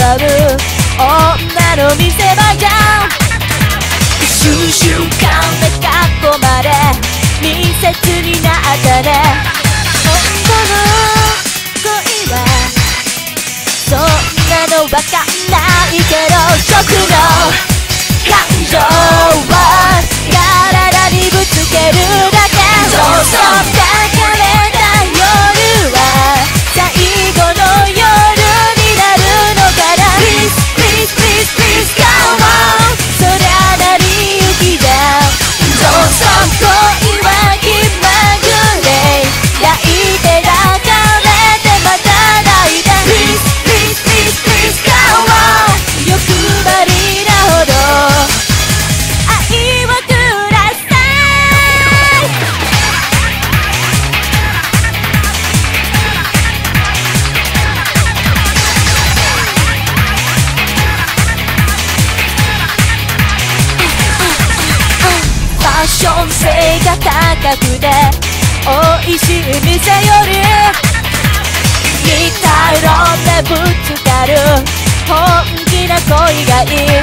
う女の見せ場じゃん。瞬瞬間で囲まれ密接になったね。本当の恋はそんなのわかんないけど、僕の感情は体にぶつけるだけ。そうそう抱かれた夜は最後の夜になるのかな。 Please please please please go on。 そりゃ成り行きじゃん。そうそう恋は気まぐれ抱いて抱かれてまた抱いて。 Please please please please go on。 欲張りなほど愛をください。ファッション性が高くて美味しい店より似た色でぶつかる本気な恋がいい。周り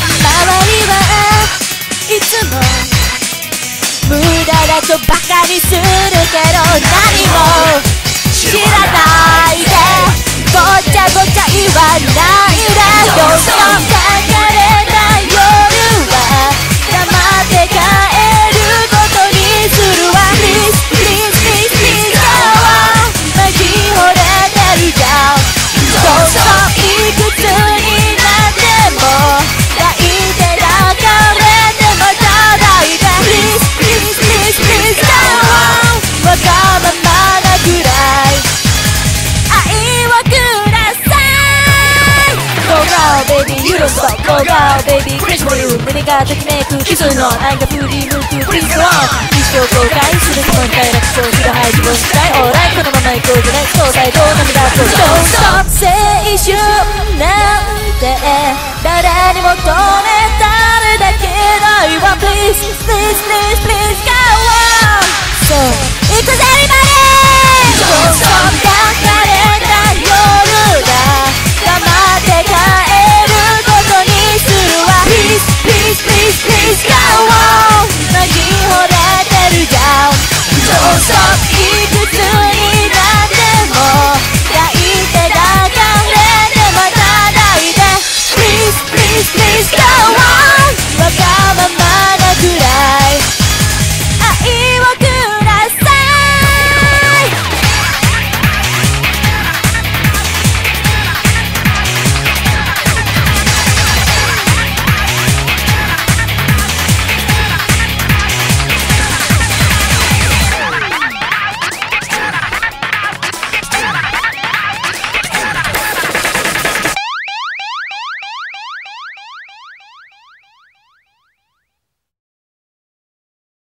はいつも無駄だとバカにするけど、何も知らないでごちゃごちゃ言わないで。どうぞ抱かれた夜は黙って帰ることにするわ。 Please please please please go on。 巻き惚れてるじゃん。どうぞいくつになっても抱いて抱かれてまた抱いて。 Please please please please go on。 わがままなくらい愛をください。 Go girl baby you don't stop。 Go girl baby crazy for you。 胸がときめくキスの愛が振り向く Please go on。 一生後悔するつもり快楽勝利が排除したい。 Alright このまま行こうぜね。そう最高涙と Don't stop。 青春なんて誰に求めたるだけだよ。 Please please please please go on。 そう行くぜeverybody。